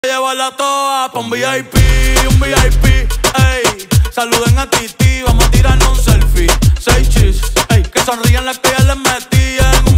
Llevarla toa pa' un VIP, ey. Saluden a Titi, vamos a tirarnos un selfie. 6 chis, ey. Que sonrían las que ya les metí en